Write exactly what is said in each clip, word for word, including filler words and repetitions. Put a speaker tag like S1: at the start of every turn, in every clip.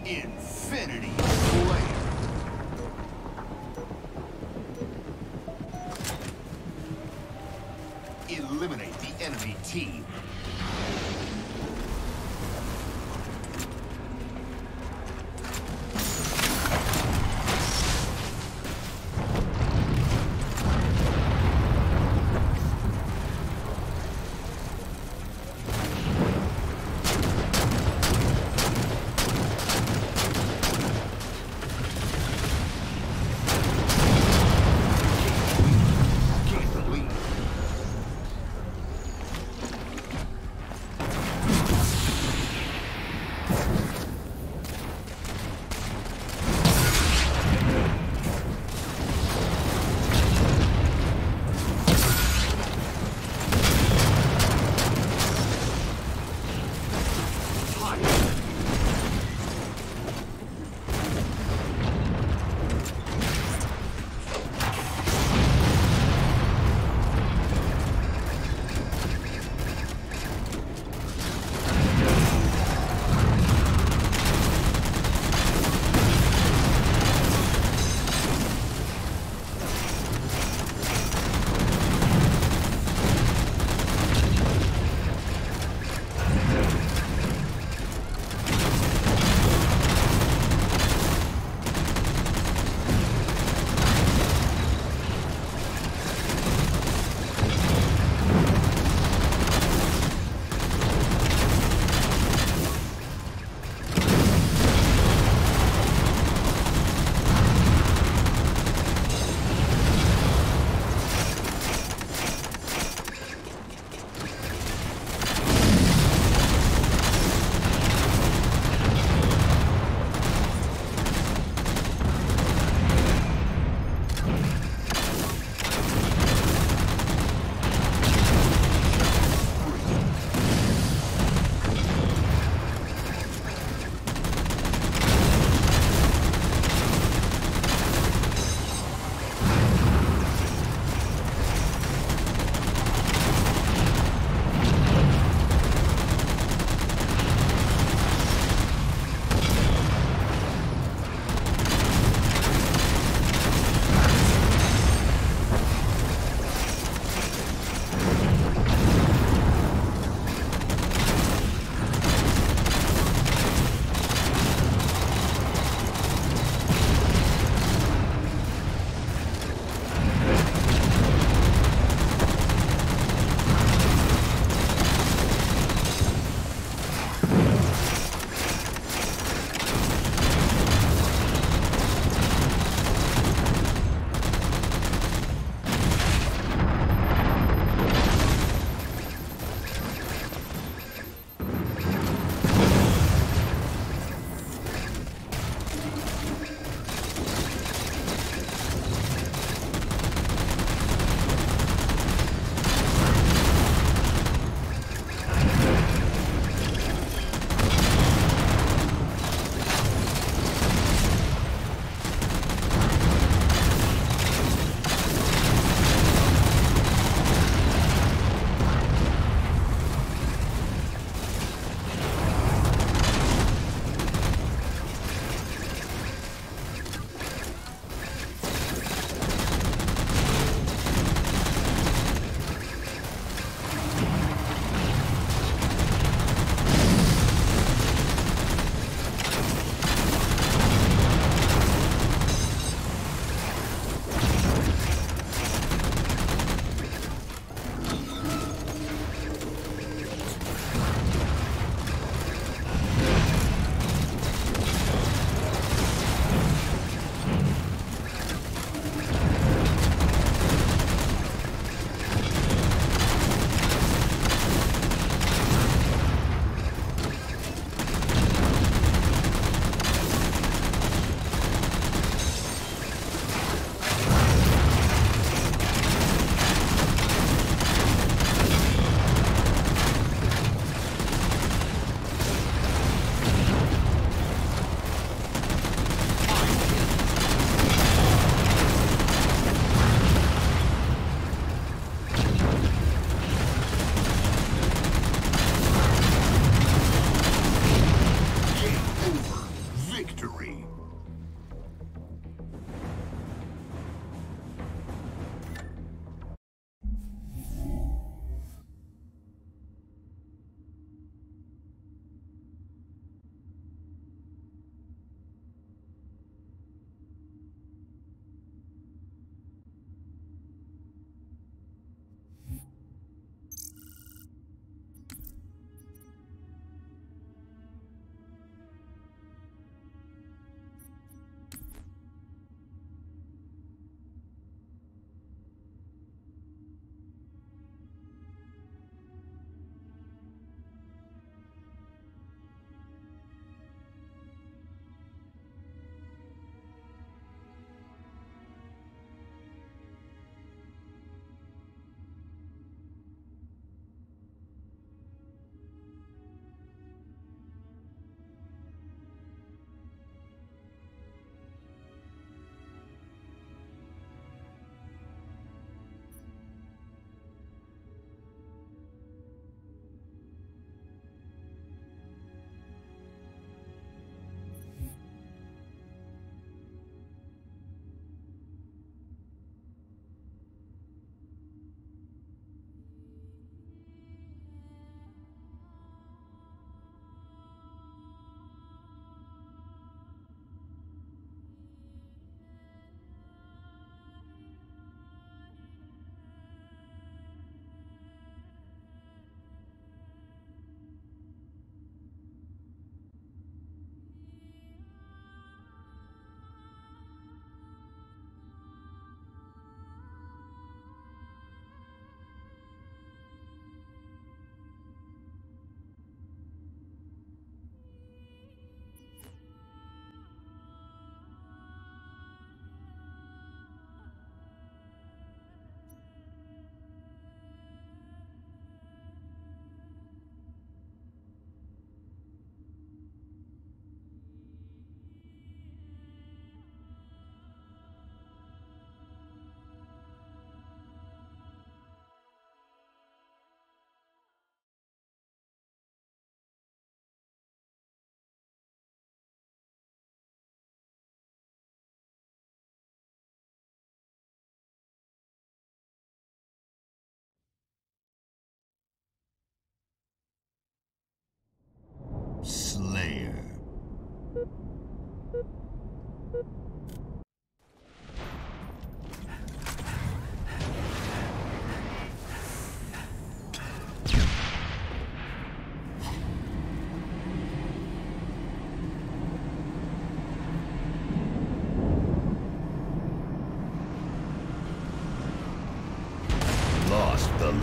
S1: Infinity Flame. Eliminate the enemy team.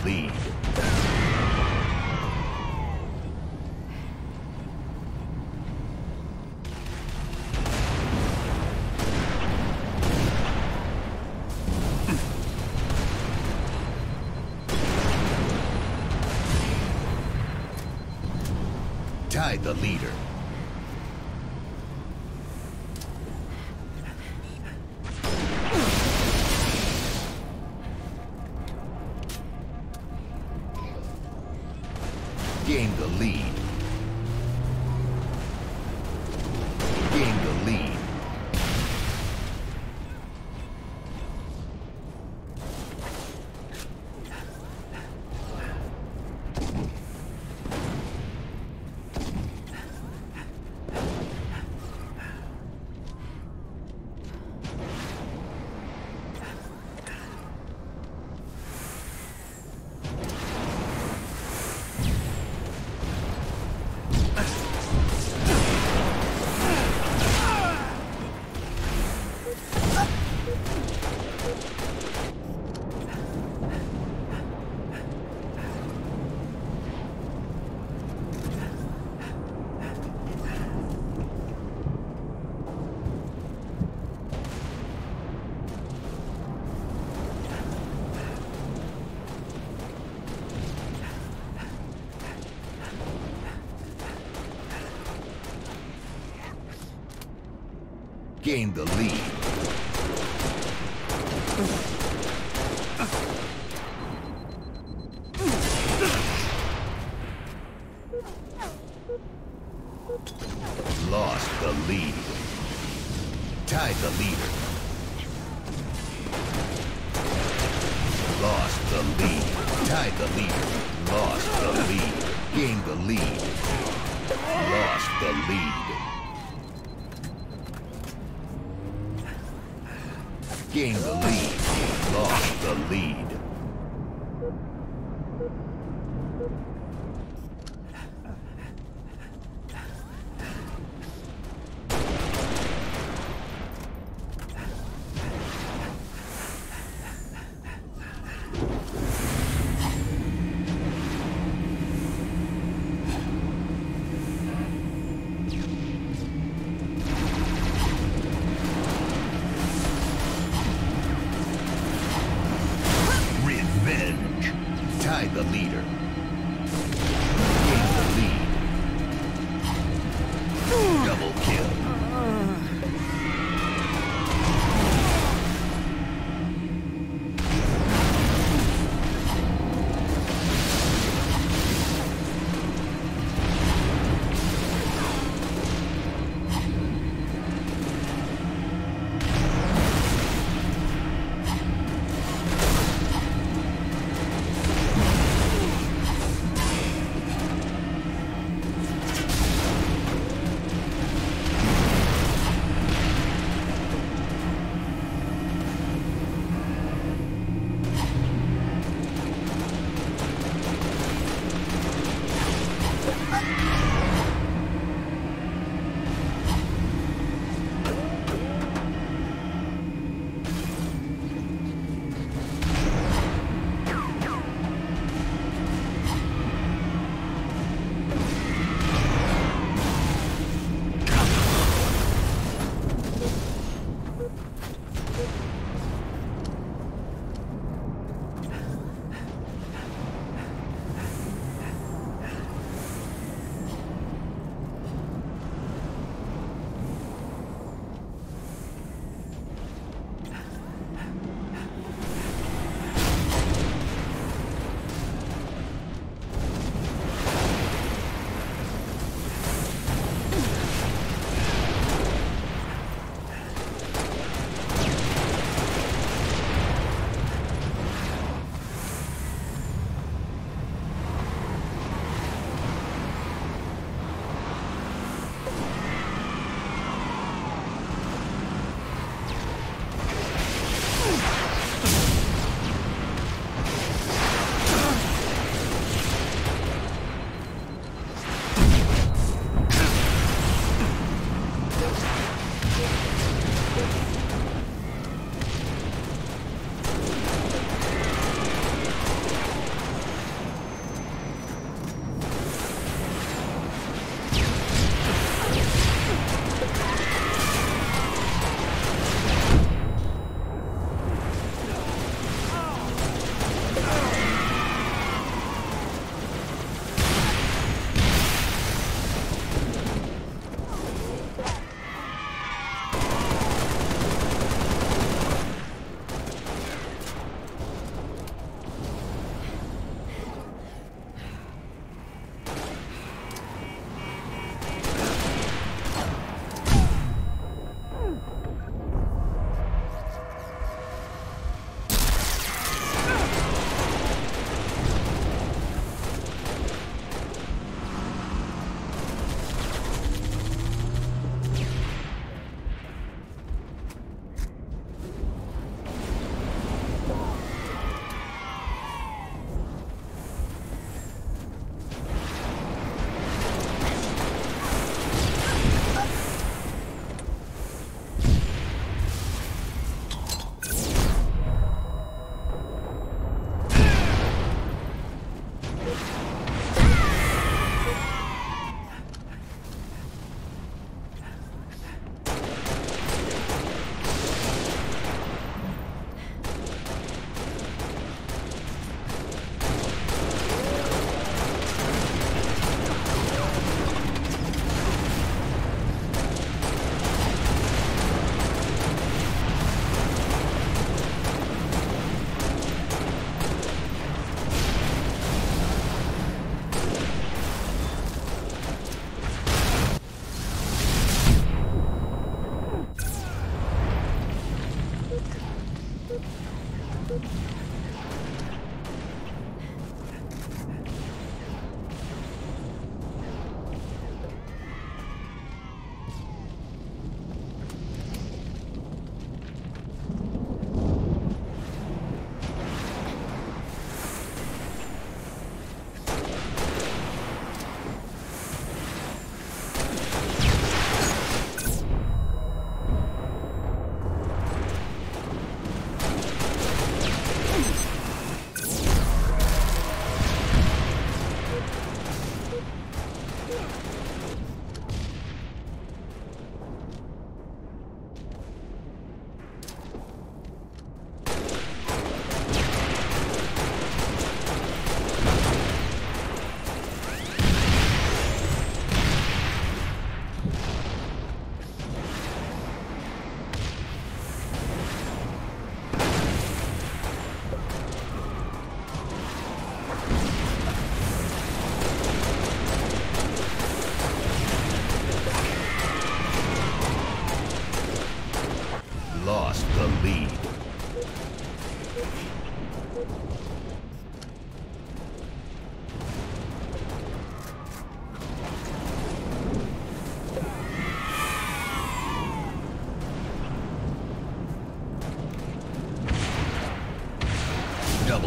S1: lead. Tied the leader. Gain the lead. Gain the lead. Gain the lead. Lost the lead. Tied the leader. Lost the lead. Tied the leader. Lost the lead. Gained the lead. Lost the lead. Gained the lead. Lost the lead.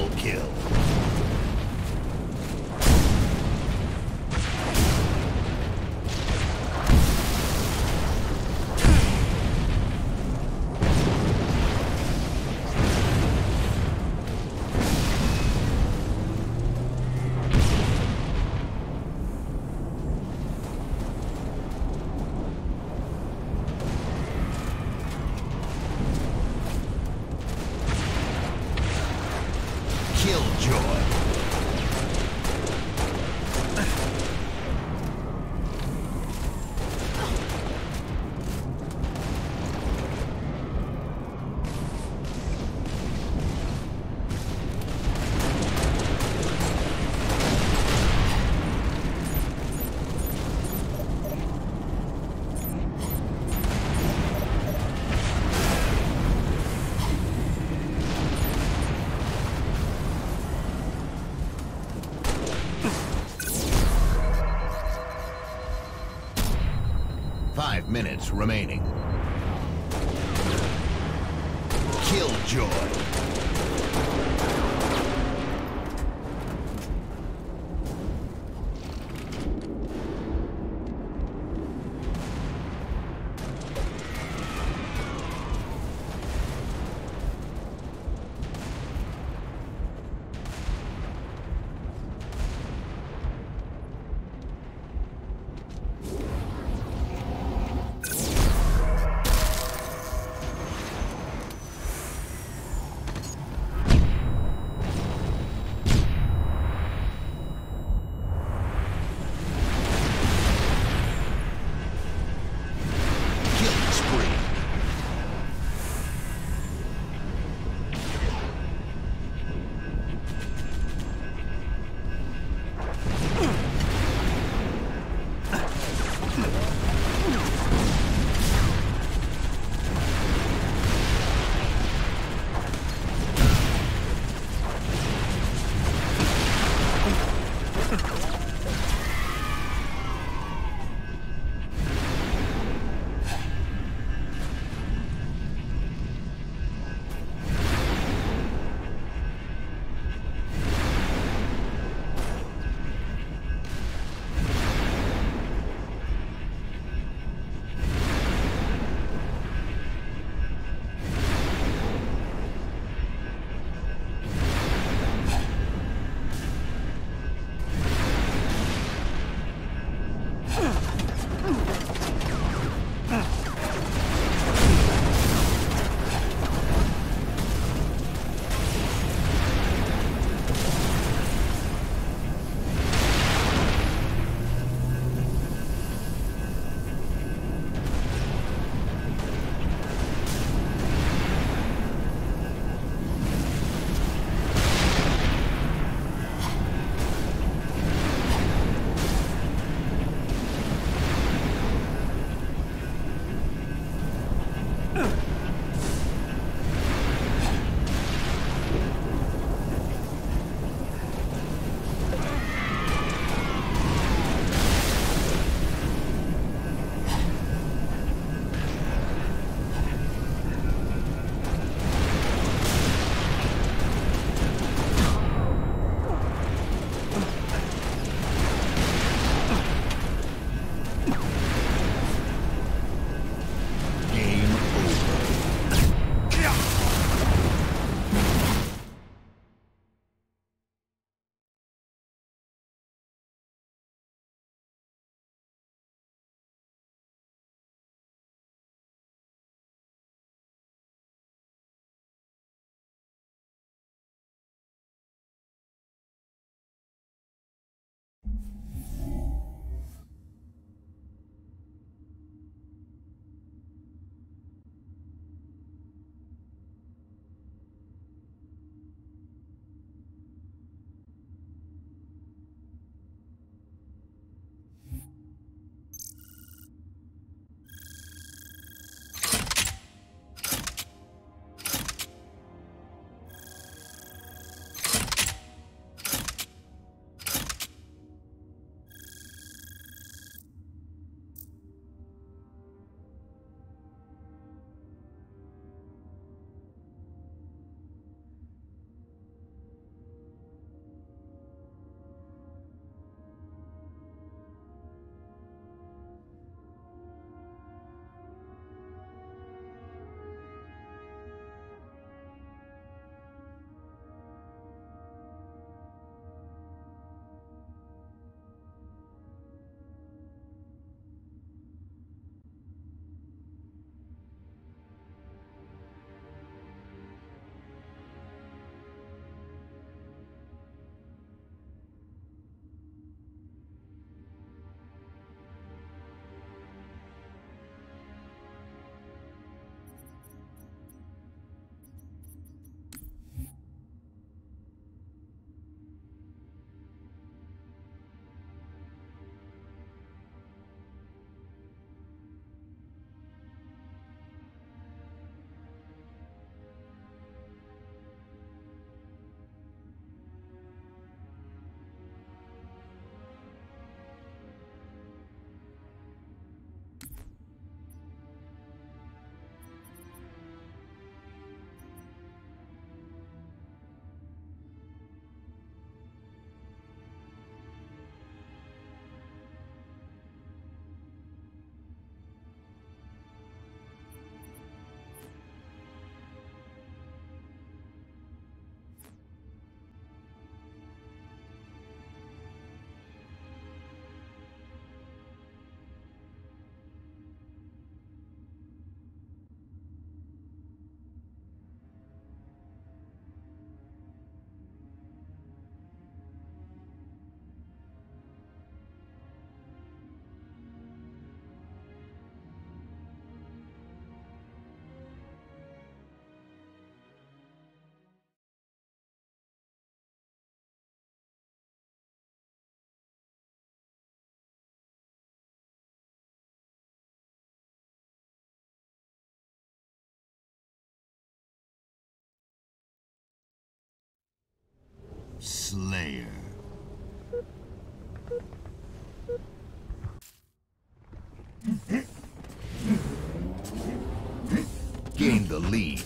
S1: Double kill. Killjoy. Five minutes remaining. Killjoy. Slayer. Gain the lead.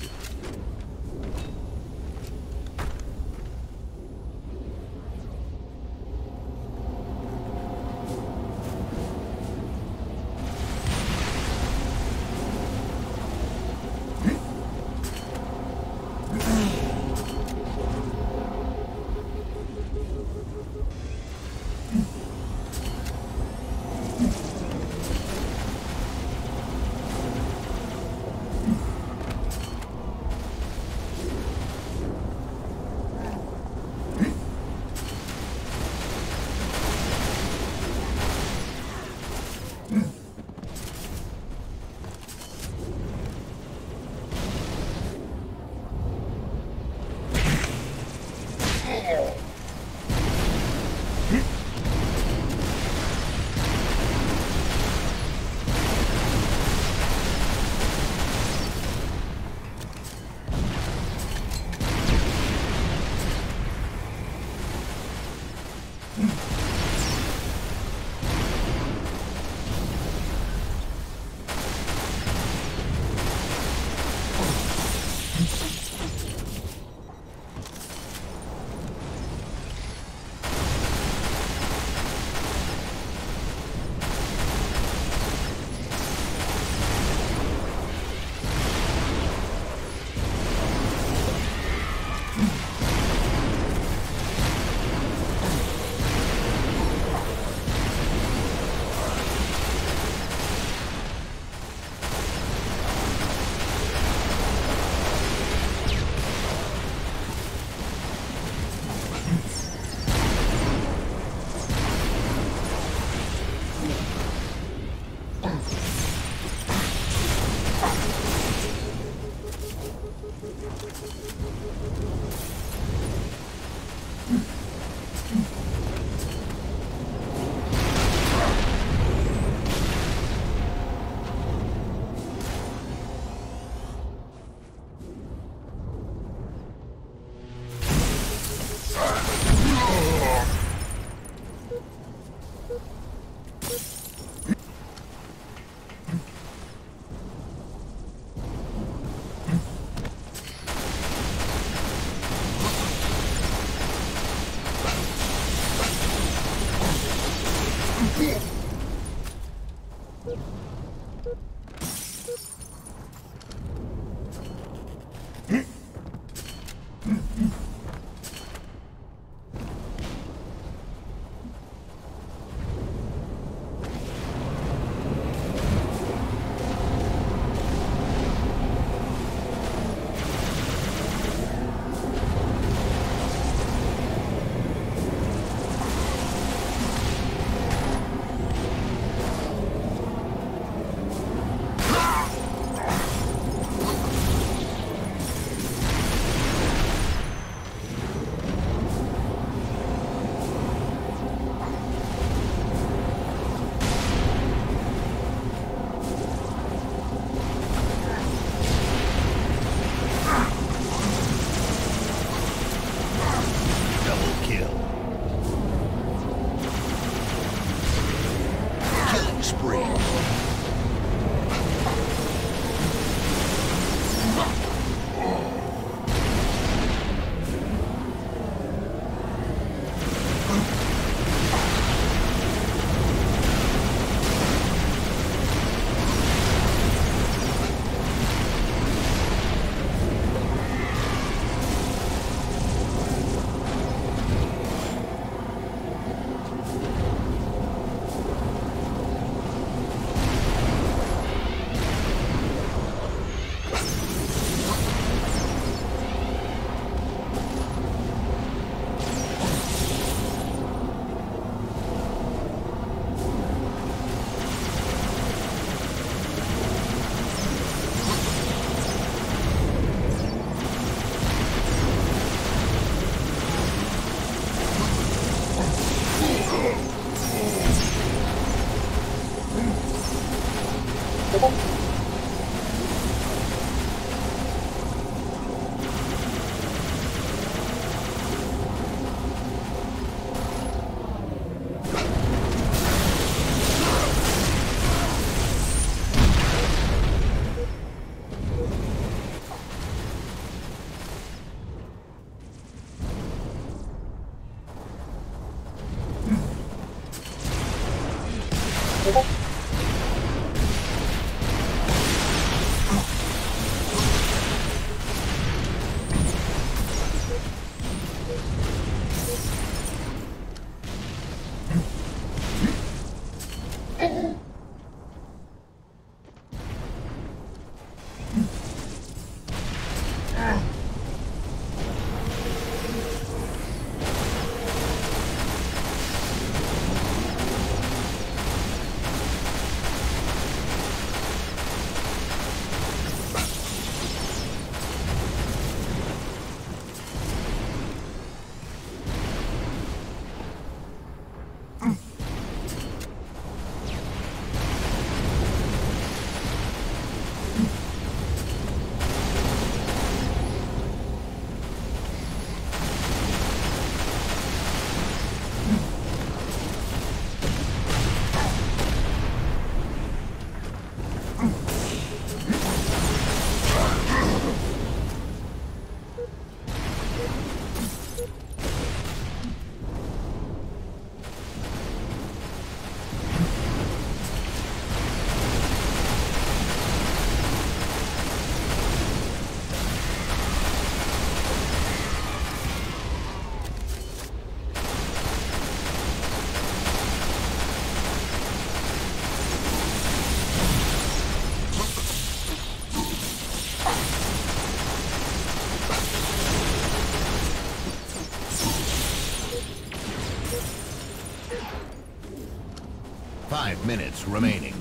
S1: minutes remaining.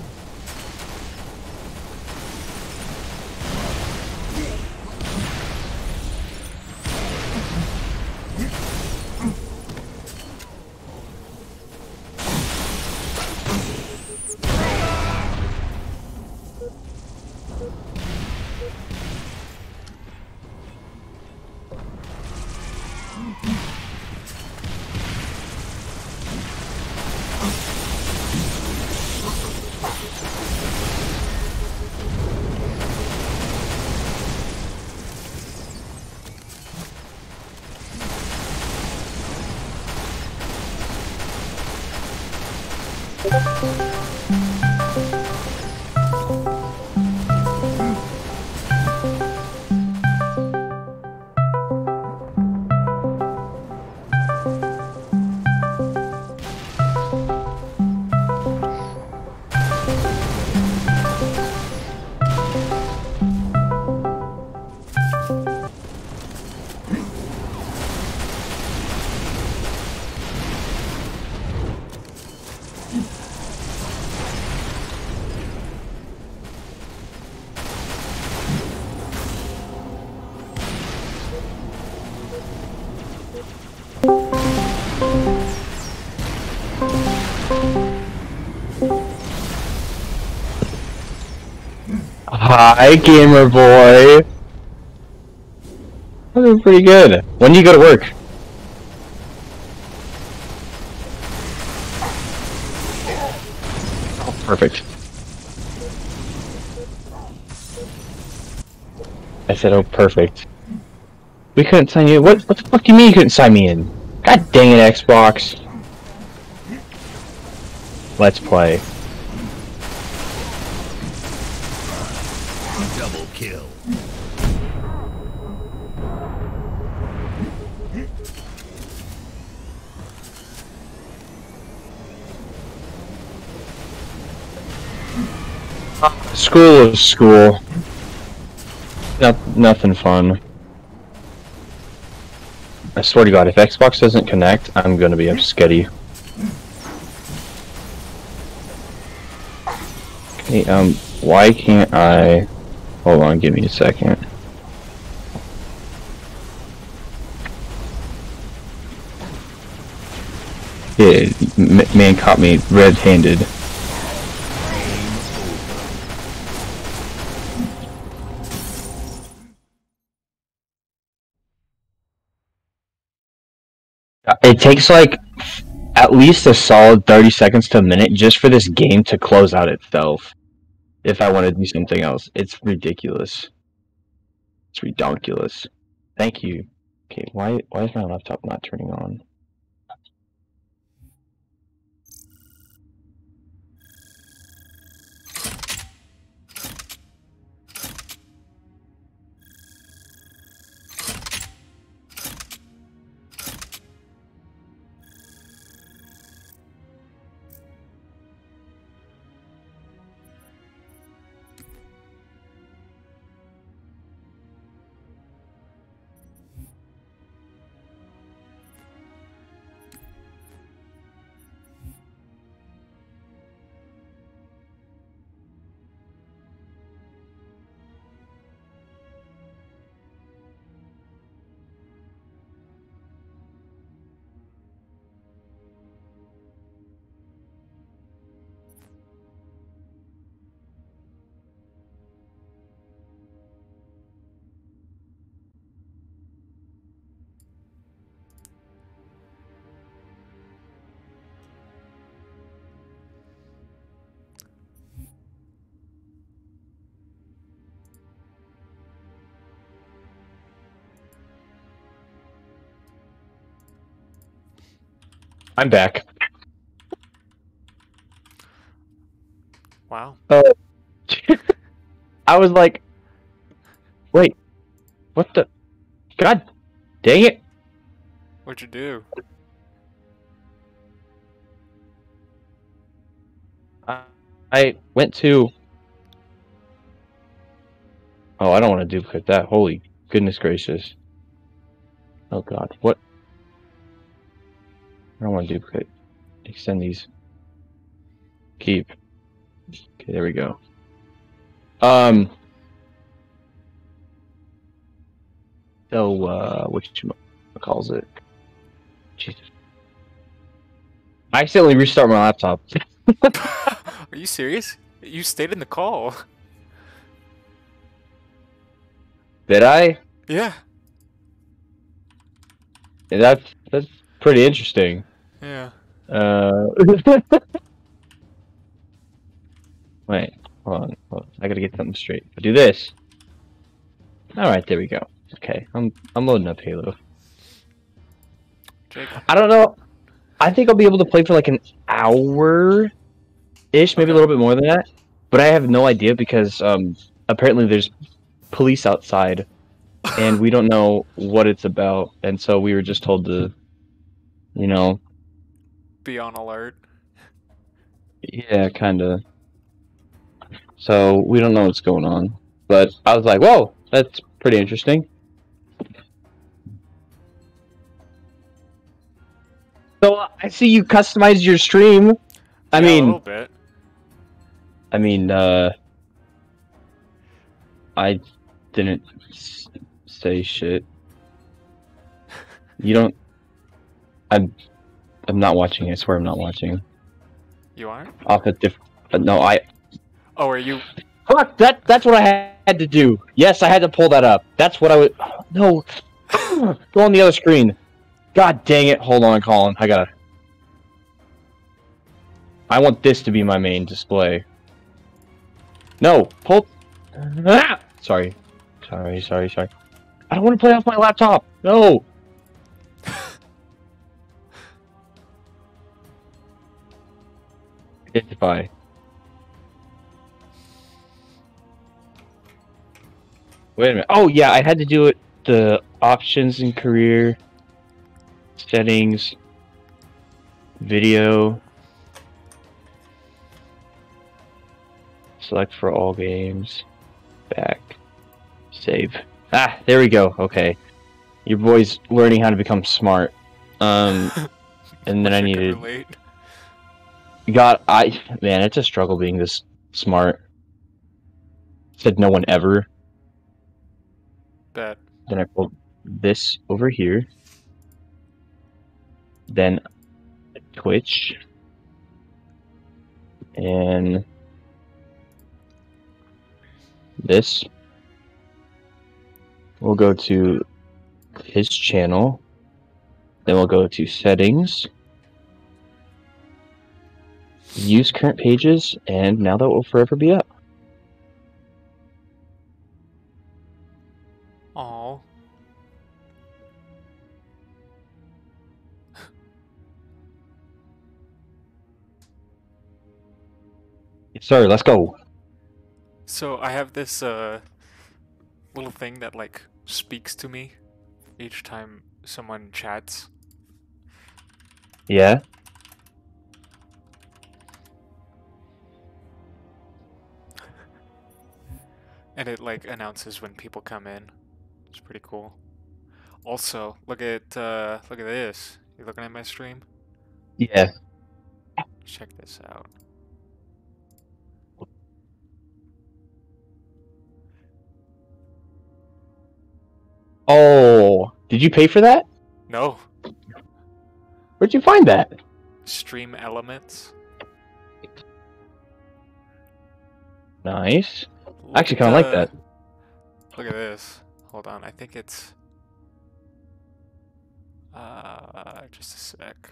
S2: Hi, gamer boy. I'm doing pretty good. When do you go to work? Oh, perfect. I said, oh, perfect. We couldn't sign you. What? What the fuck do you mean you couldn't sign me in? God dang it, Xbox. Let's play.
S1: Double kill.
S2: School is school. No, nothing fun. I swear to God, if Xbox doesn't connect, I'm gonna be sketty. Okay, um, why can't I... Hold on, give me a second. Yeah, m man caught me red-handed. It takes like at least a solid thirty seconds to a minute just for this game to close out itself. If I want to do something else, it's ridiculous. It's redonkulous. Thank you. Okay, why why is my laptop not turning on? I'm back.
S3: Wow.
S2: Uh, I was like, wait, what the? God dang it!
S3: What'd you do?
S2: I, I went to. Oh, I don't want to duplicate that. Holy goodness gracious! Oh God, what? I don't want to duplicate. Extend these. Keep. Okay, there we go. Um. So, uh, what calls it? Jesus. I accidentally restart my laptop.
S3: Are you serious? You stayed in the call.
S2: Did I?
S3: Yeah.
S2: Yeah, that's that's pretty interesting.
S3: Yeah.
S2: Uh. Wait, hold on, hold on. I gotta get something straight. I'll do this. All right, there we go. Okay, I'm I'm loading up Halo.
S3: Jake.
S2: I don't know. I think I'll be able to play for like an hour ish, maybe
S3: Okay.
S2: a little bit more than that. But I have no idea because um apparently there's police outside, and we don't know what it's about, and so we were just told to, you know.
S3: Be on alert.
S2: Yeah, kind of. So we don't know what's going on, but I was like, "Whoa, that's pretty interesting." So uh, I see you customized your stream. I
S3: Yeah,
S2: mean,
S3: a little bit.
S2: I mean, uh, I didn't s say shit. You don't. I'm. I'm not watching. I swear, I'm not watching.
S3: You aren't?
S2: Off a diff. Uh, no, I.
S3: Oh, are you?
S2: Fuck! That. That's what I had to do. Yes, I had to pull that up. That's what I would. No. Go on the other screen. God dang it! Hold on, Colin. I gotta. I want this to be my main display. No, pull. Ah! Sorry, sorry, sorry, sorry. I don't want to play off my laptop. No. Identify. Wait a minute. Oh yeah, I had to do it. The options in career settings, video, select for all games, back, save. Ah, there we go. Okay, your boy's learning how to become smart. Um, and then I needed.
S3: Relate.
S2: God, I man, it's a struggle being this smart. Said no one ever.
S3: Bet.
S2: Then I pulled this over here. Then Twitch. And this. We'll go to his channel. Then we'll go to settings. Use current pages, and now that will forever be up.
S3: Aw.
S2: Yes, sir, let's go.
S3: So I have this uh little thing that like speaks to me each time someone chats.
S2: Yeah.
S3: And it like announces when people come in. It's pretty cool. Also, look at uh look at this. You looking at my stream?
S2: Yeah.
S3: Check this out.
S2: Oh, did you pay for that?
S3: No.
S2: Where'd you find that?
S3: Stream elements.
S2: Nice.
S3: Look
S2: I actually
S3: at
S2: kind of like
S3: the-
S2: that.
S3: Look at this. Hold on, I think it's uh just a sec.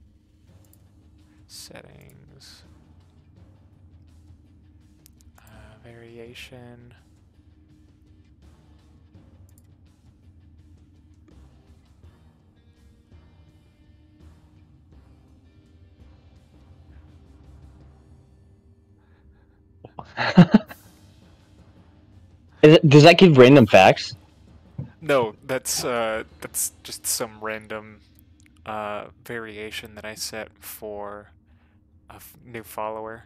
S3: Settings. Uh, variation.
S2: Is it, does that give random facts?
S3: No, that's uh that's just some random uh variation that I set for a f- new follower.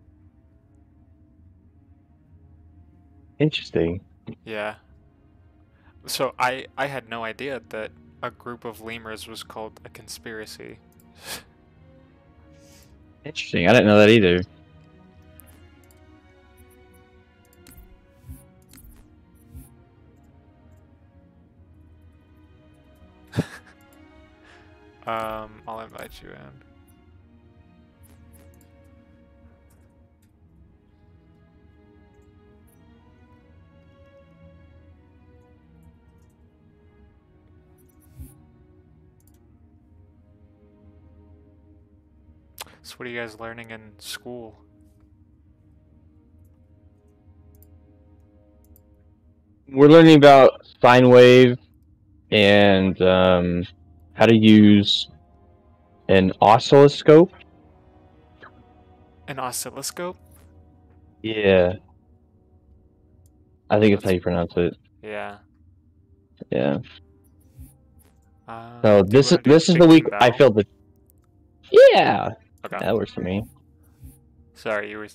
S2: Interesting.
S3: Yeah. So I I had no idea that a group of lemurs was called a conspiracy.
S2: Interesting. I didn't know that either.
S3: Um, I'll invite you in. So what are you guys learning in school?
S2: We're learning about sine wave and um, how to use an oscilloscope.
S3: An oscilloscope?
S2: Yeah, I think it's
S3: That's-
S2: how you pronounce it.
S3: Yeah.
S2: Yeah.
S3: Uh,
S2: So
S3: do you
S2: this is
S3: wanna do
S2: this is
S3: big
S2: the week
S3: team
S2: I
S3: battle?
S2: feel the. Yeah,
S3: Okay.
S2: that works for me.
S3: Sorry, you were.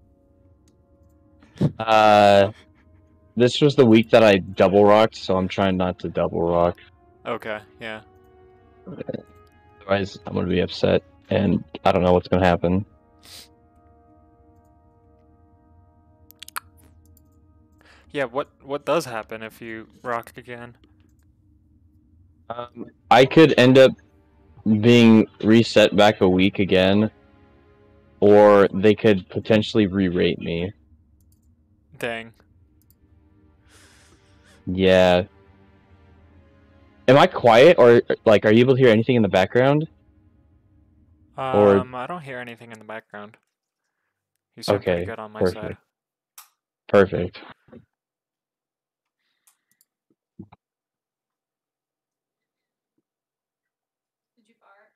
S2: Uh, this was the week that I double rocked, so I'm trying not to double rock.
S3: Okay, yeah.
S2: Otherwise, I'm gonna be upset, and I don't know what's gonna happen.
S3: Yeah, what what does happen if you rock again?
S2: Um, I could end up being reset back a week again, or they could potentially re-rate me.
S3: Dang.
S2: Yeah. Am I quiet, or like, are you able to hear anything in the background? Or-
S3: Um, I don't hear anything in the background. You sound pretty
S2: Okay,
S3: good on my
S2: perfect.
S3: side.
S2: Perfect.
S4: Did you fart?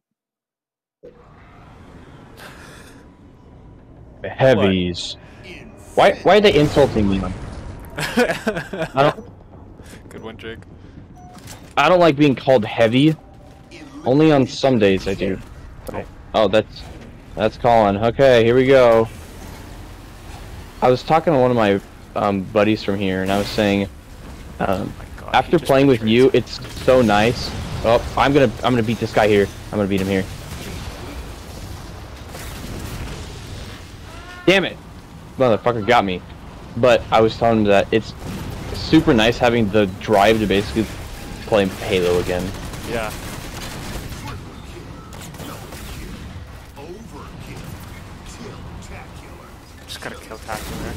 S2: Heavies. Why? Why are they insulting me? I don't.
S3: Good one, Jake.
S2: I don't like being called heavy. Only on some days I do.
S3: Oh.
S2: Oh, that's that's Colin. Okay, here we go. I was talking to one of my um, buddies from here, and I was saying, um,
S3: Oh my God, he
S2: after
S3: just
S2: playing with
S3: betrayed
S2: you,
S3: us.
S2: it's so nice. Oh, I'm gonna I'm gonna beat this guy here. I'm gonna beat him here. Damn it, motherfucker got me. But I was telling him that it's super nice having the drive to basically play Halo again.
S3: Yeah. Just gotta kill Tacular.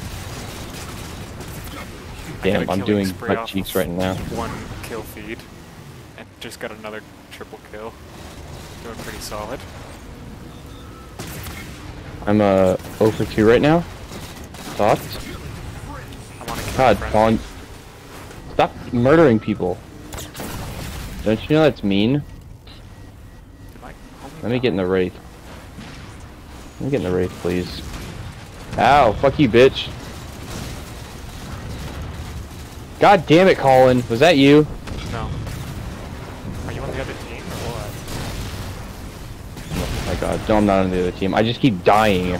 S2: Damn, I'm doing butt cheeks right now.
S3: One kill feed. And just got another triple kill. Doing pretty solid.
S2: I'm uh zero for two right now. Thoughts?
S3: I wanna kill
S2: God,
S3: my friend.
S2: Colin, stop murdering people. Don't you know that's mean?
S3: Did my homie
S2: Let me
S3: die?
S2: get in the wraith. Let me get in the wraith, please. Ow, fuck you, bitch. God damn it, Colin. Was that you?
S3: No. Are you on the other team or what?
S2: Oh my god, no, I'm not on the other team. I just keep dying.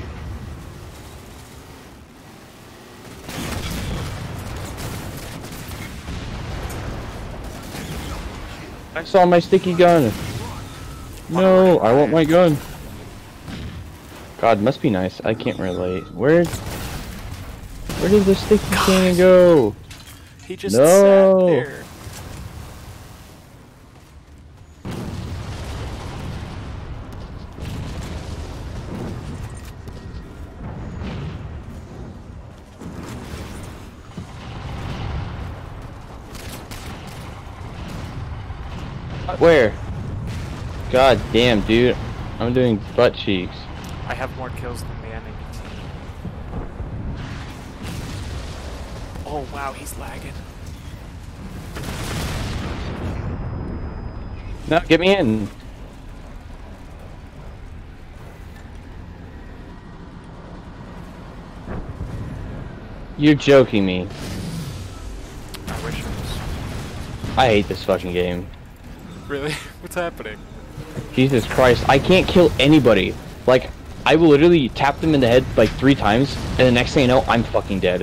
S2: I saw my sticky gun. No, I want my gun. God, must be nice. I can't relate. Where, where did the sticky cannon go?
S3: He just
S2: No.
S3: sat there.
S2: Where? God damn, dude. I'm doing butt cheeks.
S3: I have more kills than the enemy team. Oh wow, he's lagging.
S2: No, get me in. You're joking me.
S3: I wish it was.
S2: I hate this fucking game.
S3: Really? What's happening?
S2: Jesus Christ, I can't kill anybody. Like, I will literally tap them in the head like three times, and the next thing I know, I'm fucking dead.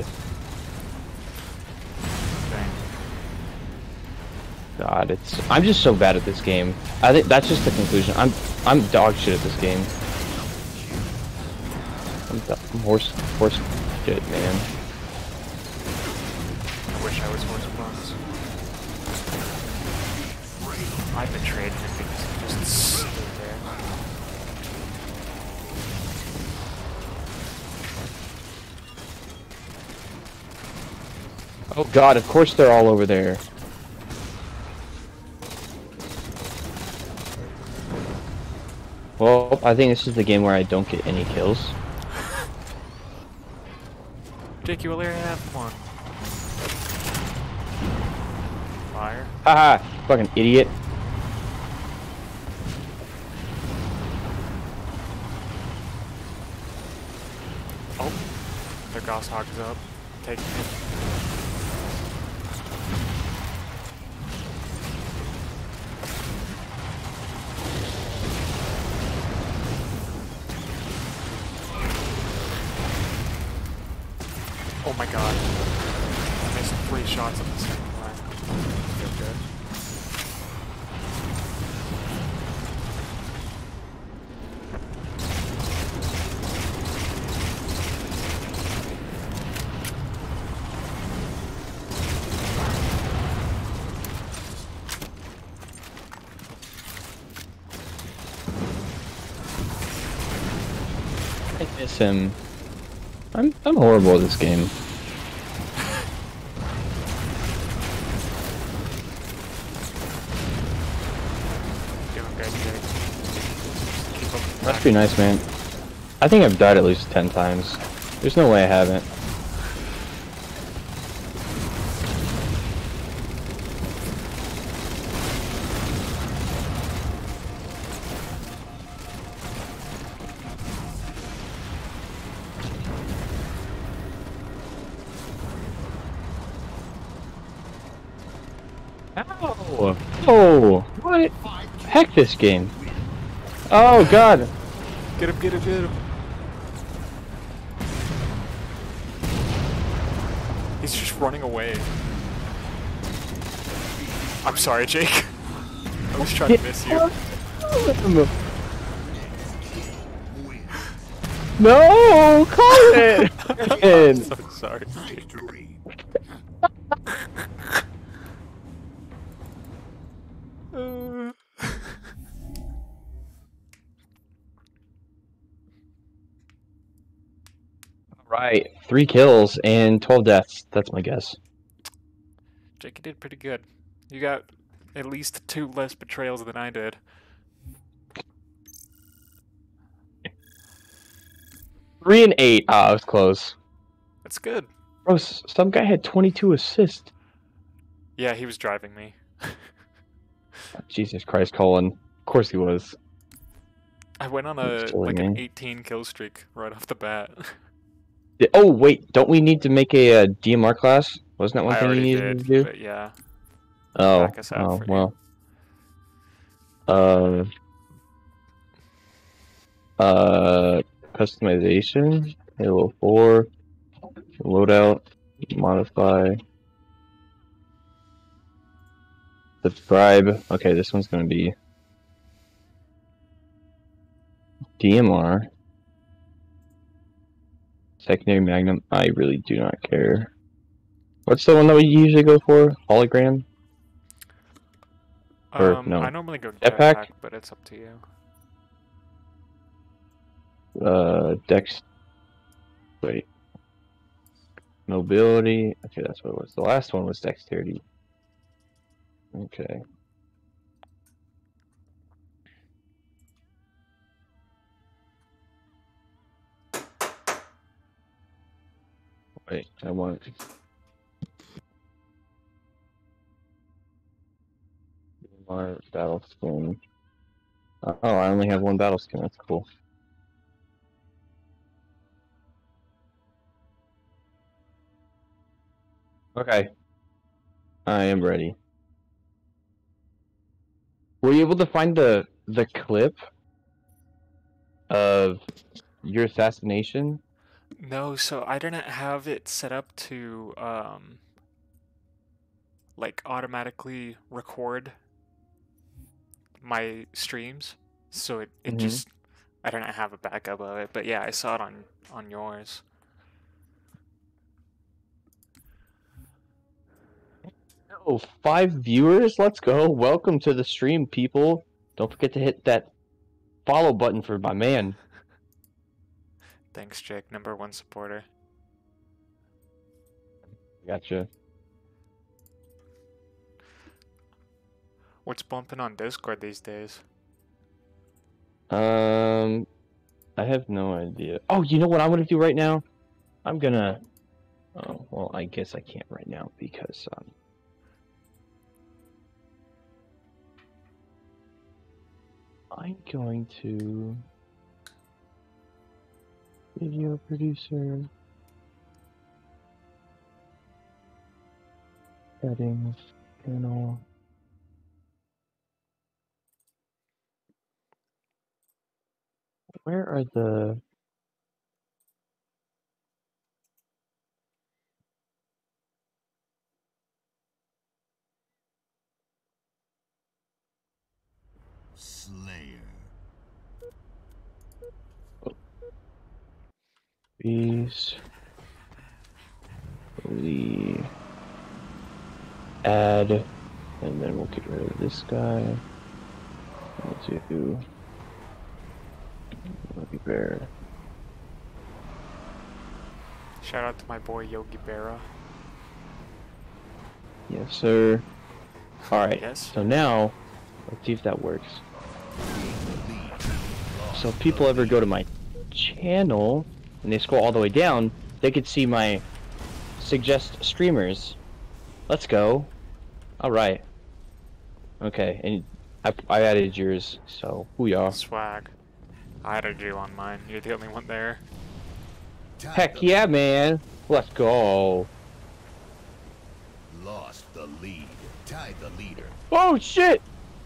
S3: Dang.
S2: God, it's. I'm just so bad at this game. I think that's just the conclusion. I'm. I'm dog shit at this game. I'm, do- I'm horse. Horse shit, man.
S3: I wish I was horse bronze. I betrayed him because Just stay there.
S2: Oh god, of course they're all over there. Well, I think this is the game where I don't get any kills.
S3: Jake, you only have one. Fire.
S2: Haha, fucking idiot.
S3: Oh, the Gosshog is up. Taking it. Oh my god. I missed three shots at the same time. Feel good.
S2: I miss him. I'm I'm horrible at this game.
S3: Doing good, Jake. Keep up the
S2: Must be nice, man. I think I've died at least ten times. There's no way I haven't. Ow! Oh! What? Heck this game! Oh god!
S3: Get him, get him, get him. He's just running away. I'm sorry, Jake. I was trying to miss you.
S2: No! Call it!
S3: I'm so sorry, Jake. Uh,
S2: Right, three kills and twelve deaths. That's my guess.
S3: Jake, you did pretty good. You got at least two less betrayals than I did.
S2: Three and eight. Ah, I was close.
S3: That's good.
S2: Bro, s- some guy had twenty-two assists.
S3: Yeah, he was driving me.
S2: Jesus Christ, Colin. Of course he was.
S3: I went on a
S2: Silly,
S3: like an
S2: man.
S3: eighteen kill streak right off the bat.
S2: Yeah, oh wait, don't we need to make a, uh D M R class? Wasn't that one
S3: I
S2: thing you
S3: already
S2: needed
S3: did,
S2: to do?
S3: but yeah.
S2: Oh,
S3: back us out
S2: oh
S3: for you.
S2: well. Uh, uh, customization, Halo four, loadout, modify, subscribe. Okay, this one's gonna be D M R. Secondary Magnum, I really do not care. What's the one that we usually go for? Hologram? Or,
S3: Um,
S2: no.
S3: I normally go
S2: Jetpack?
S3: jetpack, but it's up to you.
S2: Uh, Dex. Wait. Mobility. Okay, that's what it was. The last one was Dexterity. Okay. Wait, I want. My battle skin. Oh, I only have one battle skin. That's cool. Okay. I am ready. Were you able to find the the clip of your assassination?
S3: No, so I didn't have it set up to um like automatically record my streams, so it, it
S2: Mhm.
S3: just I didn't have a backup of it, but yeah, I saw it on on yours.
S2: Oh, five viewers? Let's go. Welcome to the stream, people. Don't forget to hit that follow button for my man.
S3: Thanks, Jake, number one supporter.
S2: Gotcha.
S3: What's bumping on Discord these days?
S2: Um, I have no idea. Oh, you know what I'm gonna do right now? I'm gonna. Oh, well, I guess I can't right now because um. I'm going to video producer settings channel. Where are the
S1: Slayer.
S2: these? We add, and then we'll get rid of this guy. We'll do Yogi Bear.
S3: Shout out to my boy Yogi Berra.
S2: Yes, sir. Alright,
S3: Yes.
S2: so now, let's see if that works. So if people ever go to my channel, and they scroll all the way down, they could see my suggest streamers. Let's go. Alright. Okay, and I, I added yours, so booyah.
S3: Swag. I added you on mine. You're the only one there.
S2: Heck yeah, man! Let's go.
S1: Lost the lead. Tied the leader.
S2: Oh shit!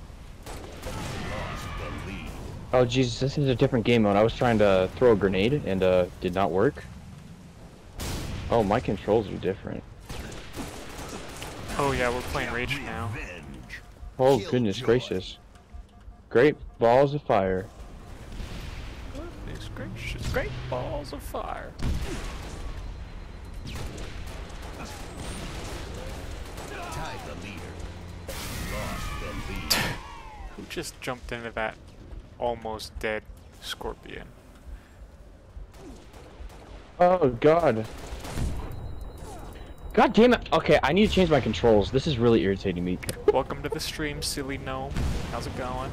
S1: Lost the lead.
S2: Oh Jesus, this is a different game mode. I was trying to throw a grenade and uh did not work. Oh, my controls are different.
S3: Oh yeah, we're playing Rage now.
S1: Revenge.
S2: Oh
S1: Killjoy.
S2: goodness gracious. Great balls of fire.
S3: Goodness gracious, great balls of fire.
S1: Tied the leader. Lost the lead.
S3: Who just jumped into that almost dead scorpion?
S2: Oh god. God damn it. Okay, I need to change my controls. This is really irritating me.
S3: Welcome to the stream, silly gnome. How's it going?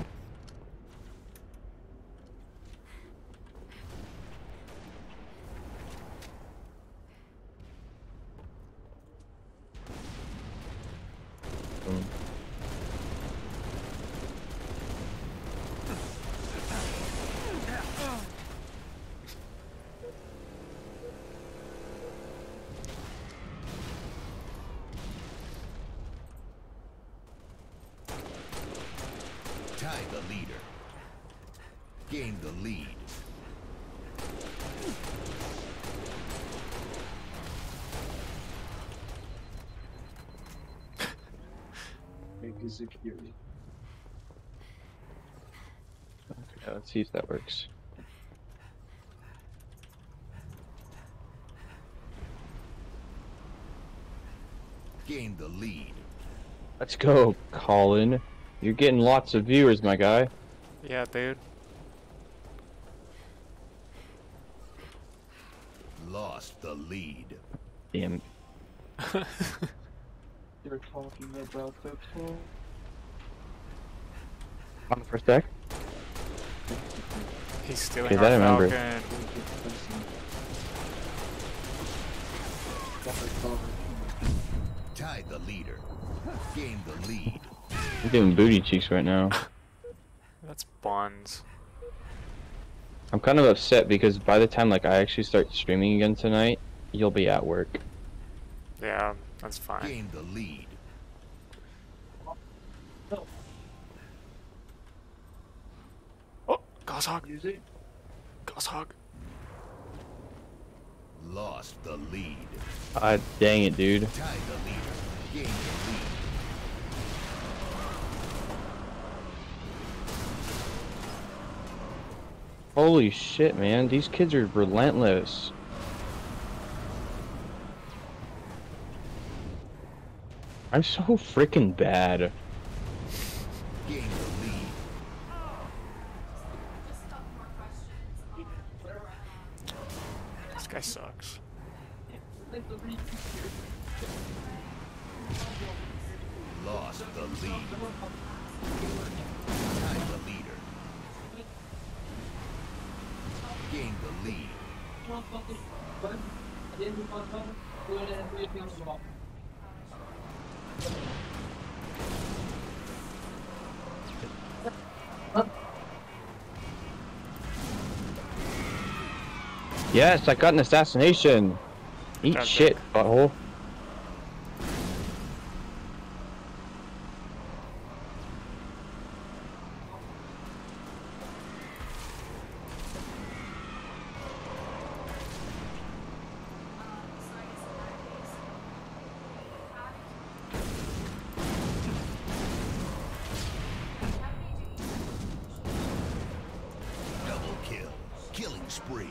S2: Mm.
S1: Tied the leader. Gained the lead.
S2: Security. Okay, let's see if that works.
S1: Gained the lead.
S2: Let's go, Colin. You're getting lots of viewers, my guy.
S3: Yeah, dude.
S1: Lost the lead.
S2: Damn.
S5: They're talking about the phone.
S2: On the first deck?
S3: He's stealing
S2: Okay,
S3: our
S2: that I remember.
S3: Falcon.
S1: Tied the leader. Gained the lead.
S2: I'm giving booty cheeks right now.
S3: That's Bonds.
S2: I'm kind of upset because by the time like I actually start streaming again tonight, you'll be at work.
S3: Yeah, that's fine.
S1: Gained the lead.
S3: Oh, Goshawk.
S5: Use it.
S3: Goshawk.
S1: Lost the lead.
S2: Ah, dang it, dude.
S1: Tied the leader. Gained the lead.
S2: Holy shit, man. These kids are relentless. I'm so freaking bad.
S1: Gained the lead. Lost the lead. Tied the leader. Gained the lead.
S2: Yes, I got an assassination. Eat
S3: Gotcha.
S2: shit, butthole.
S1: Double kill. Killing spree.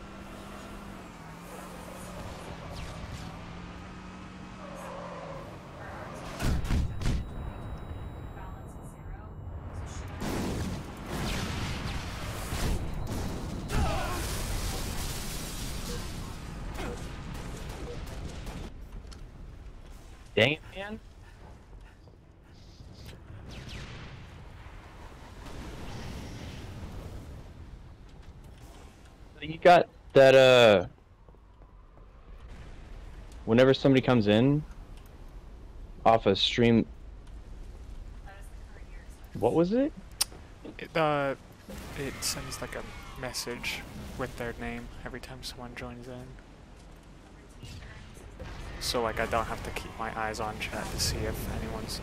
S2: Dang it, man. You got that, uh... whenever somebody comes in off a stream... What was it?
S3: It, uh, it sends like a message with their name every time someone joins in. So like I don't have to keep my eyes on chat to see if anyone's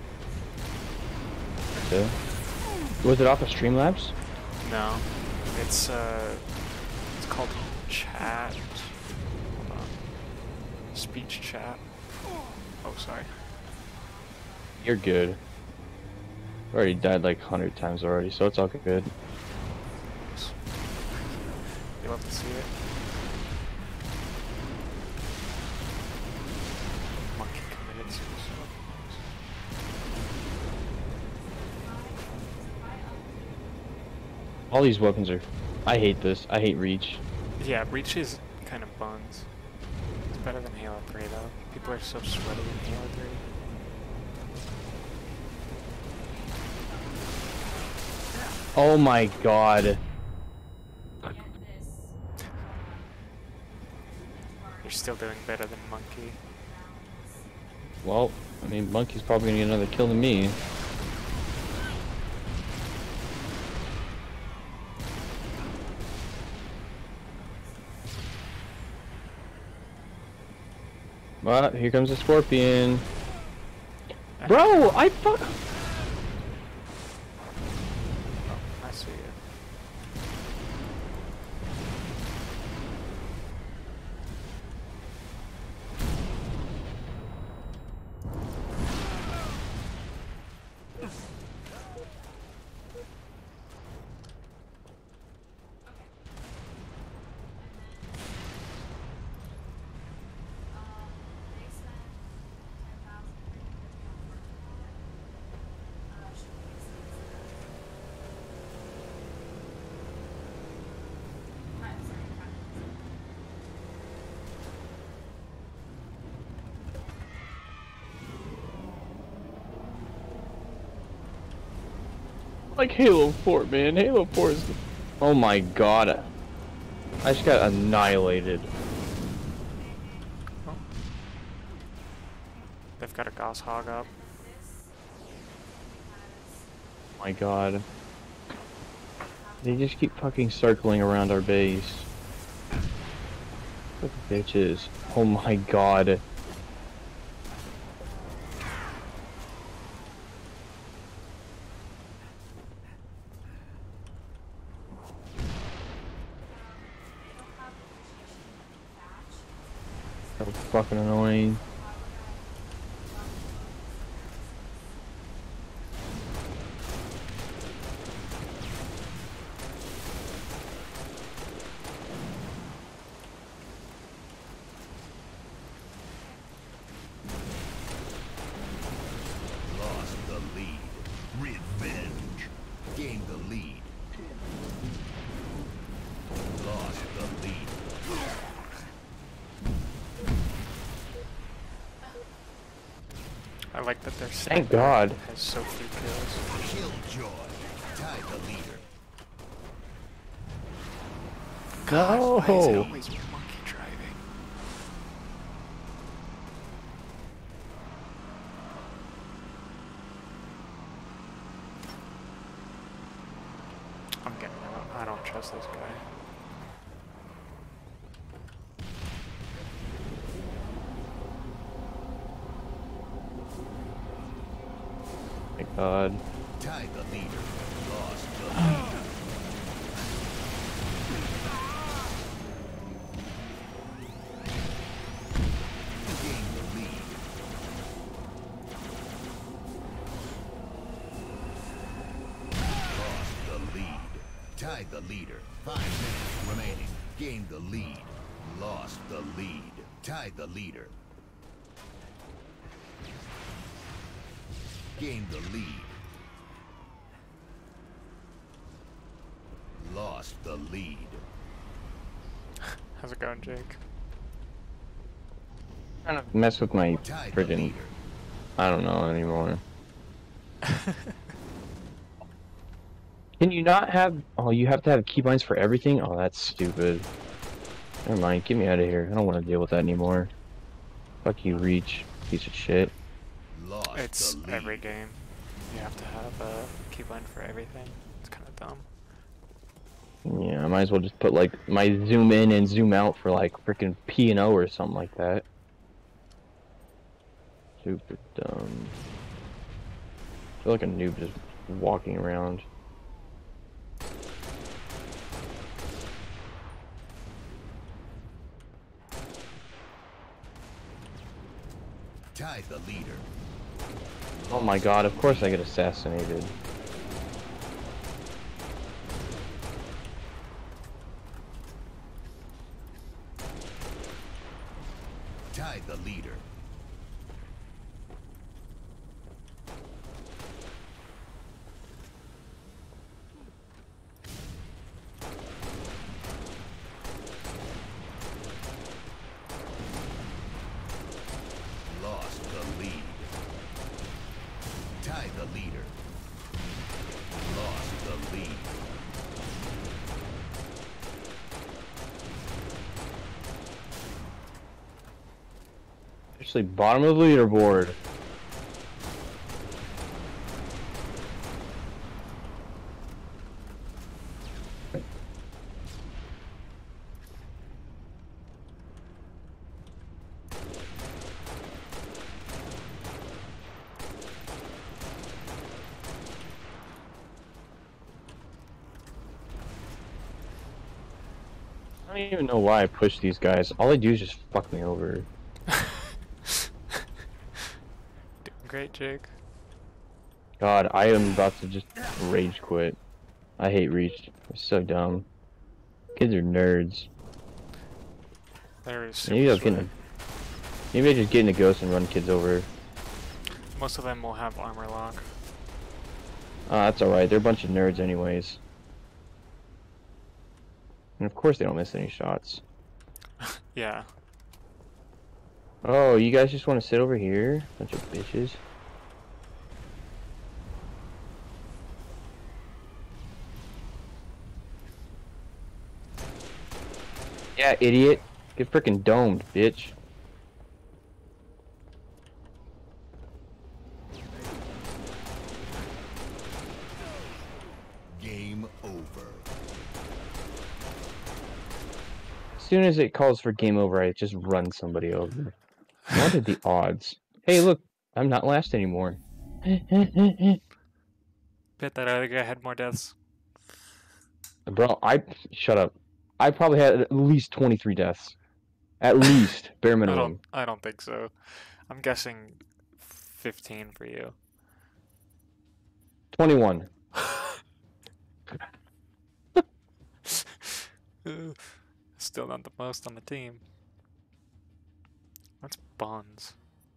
S3: new.
S2: Okay. Was it off of Streamlabs?
S3: No. It's uh it's called chat. Hold on. Speech chat. Oh sorry.
S2: You're good. Already died like a hundred times already, so it's all good.
S3: You'll have to see it. Monkey committed suicide.
S2: All these weapons are... I hate this. I hate Reach.
S3: Yeah, Reach is kind of buns. It's better than Halo three though. People are so sweaty in Halo three.
S2: Oh my god.
S3: You're still doing better than Monkey.
S2: Well, I mean, Monkey's probably gonna get another kill than me. But here comes the scorpion. Bro, I fuck.
S3: I see it.
S2: Like Halo four, man. Halo four is... Oh my god. I just got annihilated.
S3: Oh. They've got a Gauss Hog up.
S2: Oh my god. They just keep fucking circling around our base. What bitches. Oh my god. So fucking annoying.
S1: Lost the lead. Revenge. Gained the lead. Lost the lead.
S3: I like that their
S2: Thank
S3: sniper
S2: God.
S3: has so few kills.
S1: Killjoy. Tie the leader.
S3: God, why is it
S2: No.
S3: always monkey driving? I'm getting out. I don't trust this guy.
S2: Thank God.
S1: Tie the leader. Lost the lead. Gain the lead. Lost the lead. Tie the leader. Five minutes remaining. Gain the lead. Lost the lead. Tie the leader. Gain the lead. Lost the lead.
S3: How's it going, Jake?
S2: Trying to mess with my
S1: Tie the
S2: friggin'.
S1: leader.
S2: I don't know anymore. Can you not have? Oh, you have to have keybinds for everything? Oh, that's stupid. Never mind. Get me out of here. I don't want to deal with that anymore. Fuck you, Reach. Piece of shit.
S1: Lost
S3: It's
S1: the lead.
S3: every game. You have to have a keybind for everything. It's kind of dumb.
S2: Yeah, I might as well just put like my zoom in and zoom out for like freaking P and O or something like that. Super dumb. I feel like a noob just walking around.
S1: Tie the leader.
S2: Oh my god, of course I get assassinated.
S1: Tie the leader. Lost the lead. Tie the leader. Lost the lead.
S2: Actually, bottom of the leaderboard. I don't even know why I push these guys. All they do is just fuck me over.
S3: Doing great, Jake.
S2: God, I am about to just rage quit. I hate Reach. They're so dumb. Kids are nerds.
S3: There is
S2: Maybe
S3: super
S2: I'll get in a, maybe I just get in a ghost and run kids over.
S3: Most of them will have armor lock.
S2: Ah, that's alright. They're a bunch of nerds anyways. And of course they don't miss any shots.
S3: Yeah.
S2: Oh, you guys just want to sit over here? Bunch of bitches. Yeah, idiot. Get frickin' domed, bitch.
S1: Game over.
S2: As soon as it calls for game over, I just run somebody over. What are the odds? Hey, look, I'm not last anymore.
S3: Bet that other guy had more deaths.
S2: Bro, I shut up. I probably had at least twenty-three deaths. At least, bare
S3: I
S2: minimum.
S3: don't. I don't think so. I'm guessing fifteen for you.
S2: twenty-one.
S3: Still not the most on the team. What's Bonds?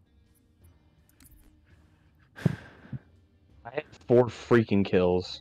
S2: I had four freaking kills.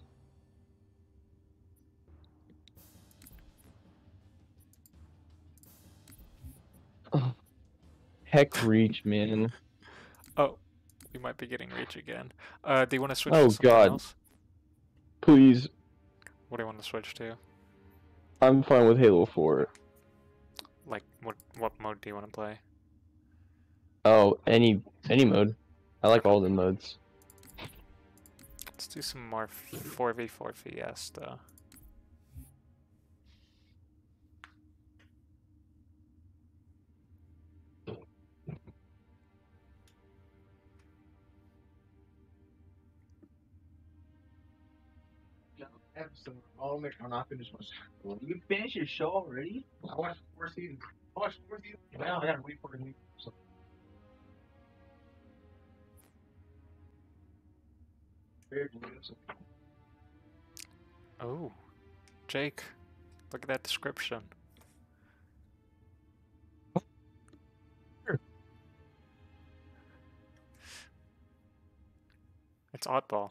S2: Heck, Reach, man.
S3: Oh, We might be getting reach again. Uh, do you want to switch
S2: Oh,
S3: to something
S2: God.
S3: else?
S2: Please.
S3: What do you want to switch to?
S2: I'm fine with Halo four.
S3: Like, what what mode do you want to play?
S2: Oh, any any mode. I like all the modes.
S3: Let's do some more four v four Fiesta.
S5: Episode. Oh, man, I'm not finished my show. You finished your show already? I watched four seasons. I watched four seasons. Now I gotta wait for the new episode. Very good episode.
S3: Oh, Jake, look at that description. It's oddball.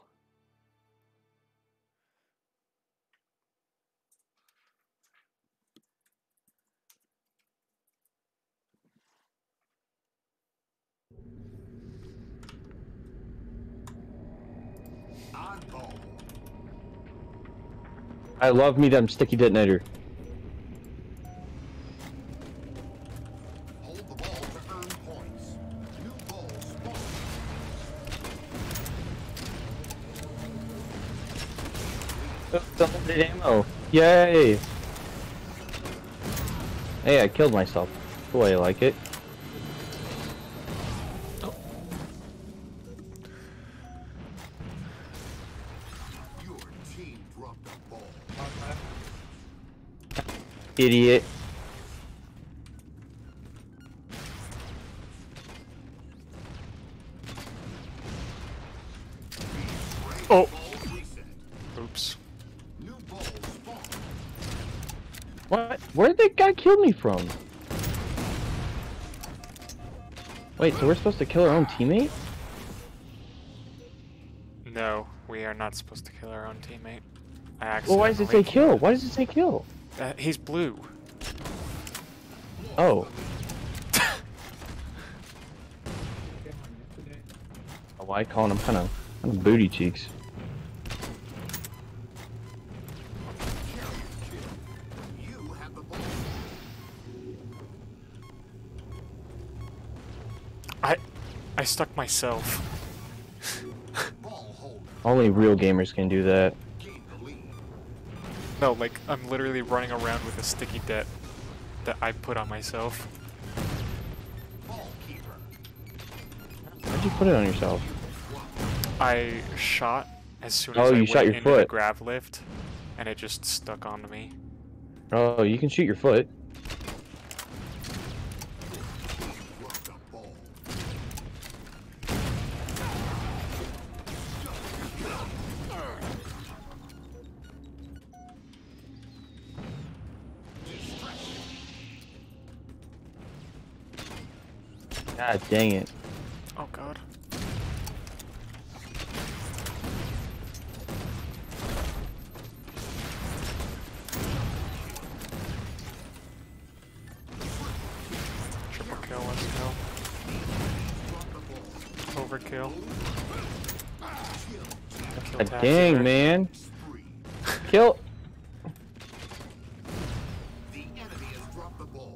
S2: I love me them sticky detonator.
S1: Hold the ball to earn points. New ball spawn.
S2: Oh, double hit ammo. Yay! Hey, I killed myself. The way I like it.
S1: Your team dropped the ball.
S2: Idiot.
S3: Oh!
S1: Ball reset.
S3: Oops.
S1: New ball spawn.
S2: What? Where did that guy kill me from? Wait, so we're supposed to kill our own teammate?
S3: No, we are not supposed to kill our own teammate. I
S2: Well, why does it say
S3: accidentally
S2: kill?
S3: killed-
S2: Why does it say kill?
S3: Uh, he's blue.
S2: Oh. Oh, why calling him kind of kind of booty cheeks?
S1: You have the ball.
S3: I, I stuck myself.
S1: Ball holder.
S2: Only real gamers can do that.
S1: Gain the lead.
S3: No, like I'm literally running around with a sticky det that I put on myself.
S1: Ball keeper.
S2: Why'd you put it on yourself?
S3: I shot as soon
S2: Oh,
S3: as I
S2: you
S3: went
S2: shot your
S3: into the
S2: foot.
S3: grav lift, and it just stuck onto me.
S2: Oh, you can shoot your foot.
S1: Dropped the ball.
S2: God dang it.
S3: Oh god. Triple kill, let's go. Overkill. Kill
S2: God
S3: tabs
S2: dang,
S3: there.
S2: man. Kill.
S1: The enemy has dropped the ball.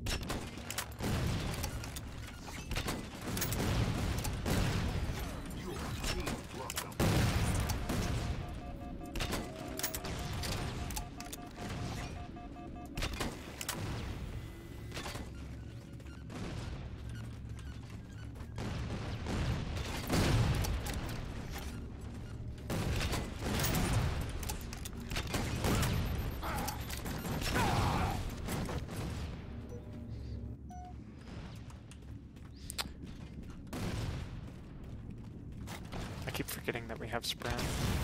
S1: Your team dropped the ball.
S3: I keep forgetting that we have sprint.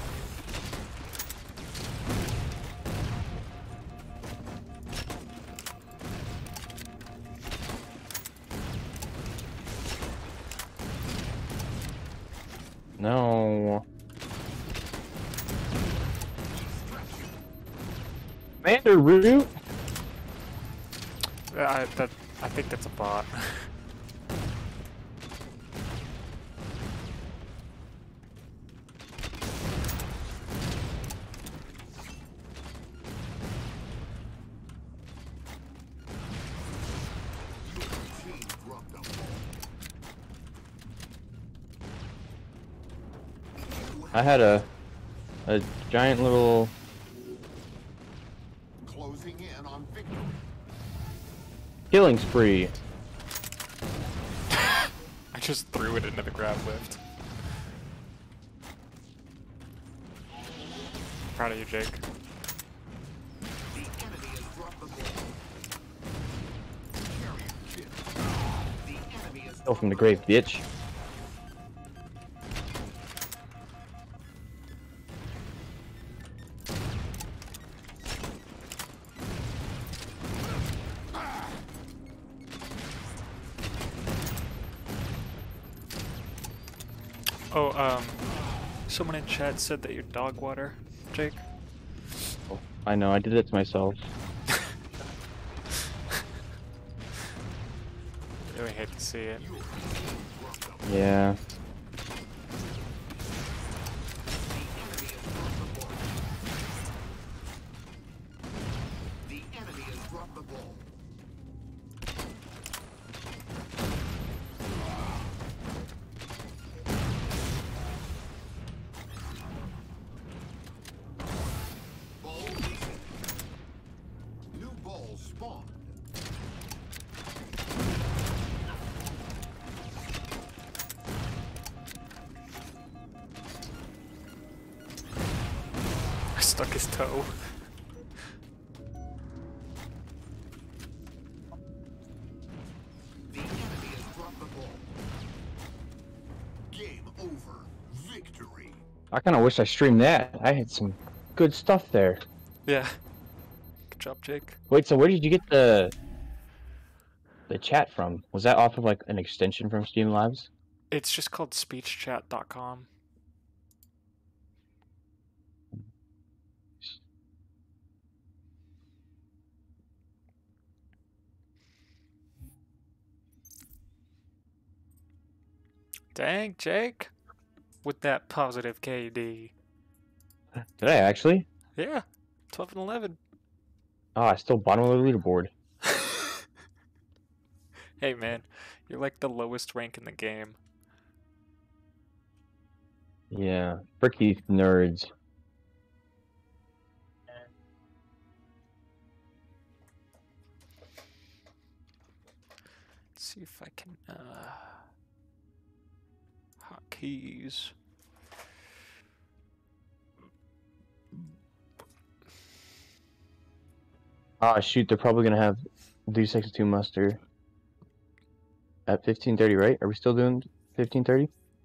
S2: No. Commander Root.
S3: Uh, I, that, I think that's a bot.
S2: I had a a giant little.
S1: Closing in on victory.
S2: Killing spree.
S3: I just threw it into the grab lift. Proud of you, Jake.
S1: The enemy has dropped the ball. Carrier kill. The enemy has
S2: Kill from the grave, bitch.
S3: Oh, um, someone in chat said that you're dog water, Jake.
S2: Oh, I know, I did it to myself.
S3: Really hate to see it.
S2: Yeah.
S1: The enemy has dropped the ball. Ball decent. New ball spawned.
S3: I stuck his toe.
S1: The enemy has dropped the ball. Game over. Victory.
S2: I kind of wish I streamed that. I had some good stuff there.
S3: Yeah. Good job, Jake.
S2: Wait, so where did you get the the chat from? Was that off of like an extension from Steam Lives?
S3: It's just called speech chat dot com. Dang, Jake. With that positive K D.
S2: Did I actually?
S3: Yeah. twelve and eleven.
S2: Oh, I still bottom of the leaderboard.
S3: Hey, man. You're like the lowest rank in the game.
S2: Yeah, fricky nerds.
S3: Let's see if I can, uh... hotkeys.
S2: Ah, shoot, they're probably gonna have D sixty-two muster at fifteen thirty, right? Are we still doing fifteen thirty?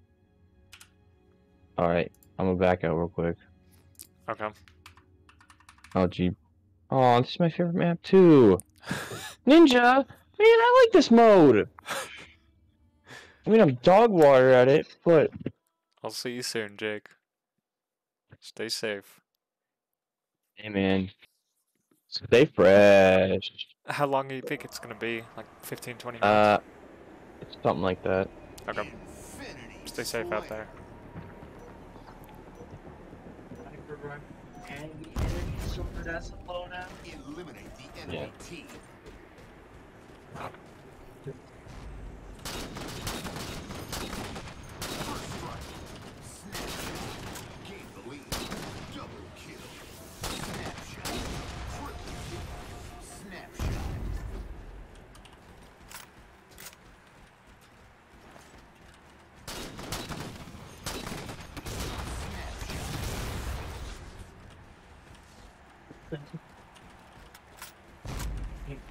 S2: Alright, I'm gonna back out real quick.
S3: Okay.
S2: Oh, gee. Oh, this is my favorite map, too. Ninja! Man, I like this mode! I mean, I'm dog water at it, but...
S3: I'll see you soon, Jake. Stay safe.
S2: Hey, man. Stay fresh.
S3: How long do you think it's gonna be? Like fifteen, twenty minutes?
S2: Uh, something like that.
S3: Okay.
S1: Infinity
S3: Stay safe out there.
S5: And the enemy sword has a low now.
S1: Eliminate the enemy
S2: Yeah.
S1: team. First strike. Snapshot. Gain the lead. Double kill. Snapshot. Triple kill. Snapshot.
S5: Hey,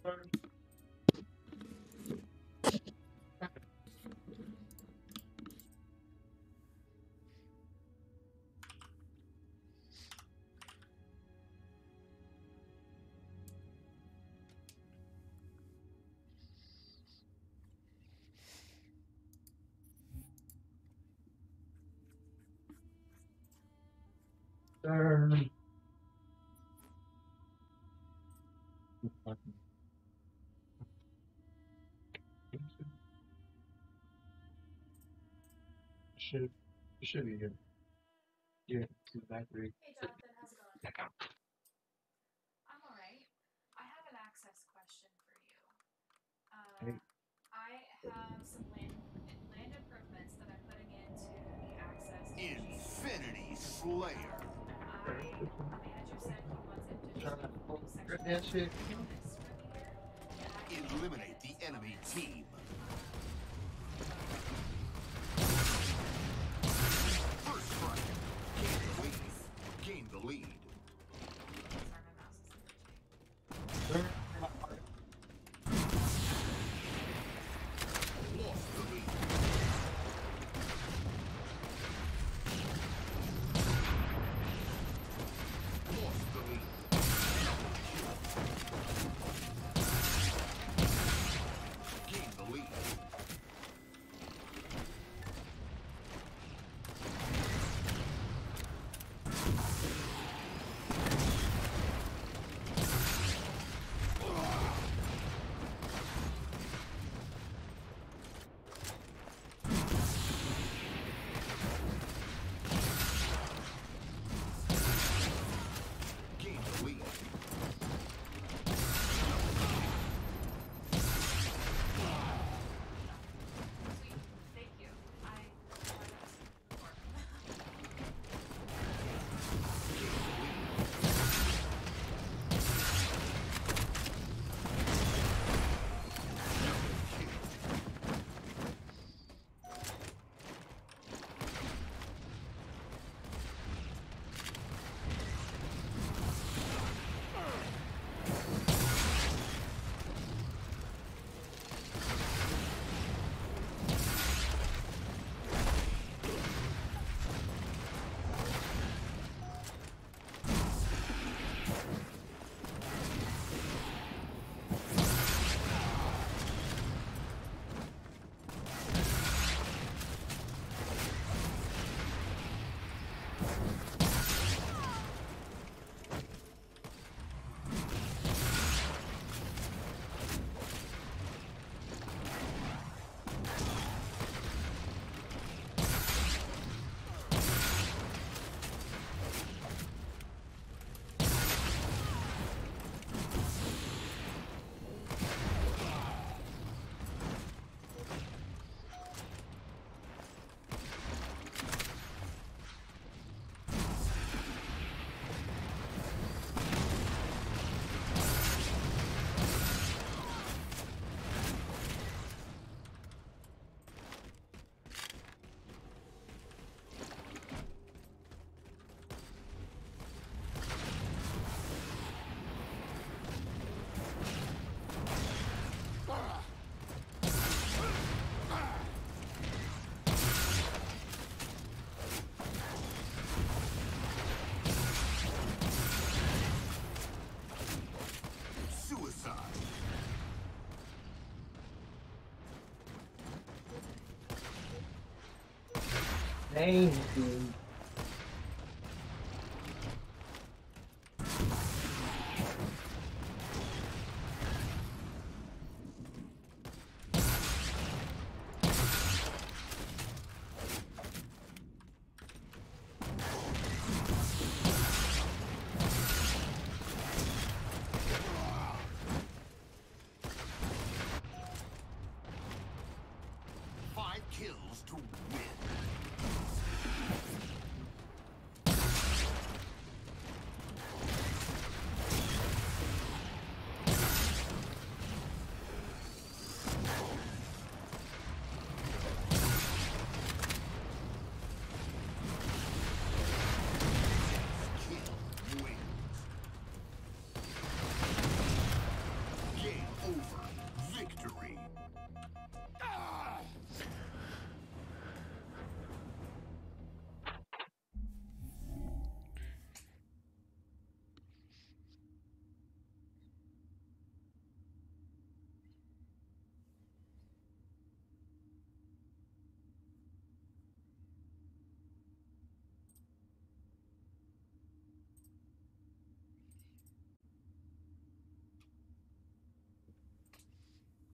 S5: Turn. Should it should be good. Yeah, two back three.
S4: Hey Jonathan, how's it going? I'm alright. I have an access question for you. Uh,
S5: Hey.
S4: I have some land land improvements that I'm putting into the access to the
S1: Infinity Slayer.
S4: I the manager said he wants it to just be full section
S5: That shit.
S4: bonus for the year. And I can
S1: Eliminate
S4: get
S1: the enemy team. First strike. Gain the lead. Gain the lead.
S4: Sorry, my mouse is glitching.
S5: Turn.
S1: Lost the lead. Lost the lead. Gain the lead. Gain the lead.
S4: Sweet. Thank you. I I was before.
S1: Suicide.
S5: Thank you.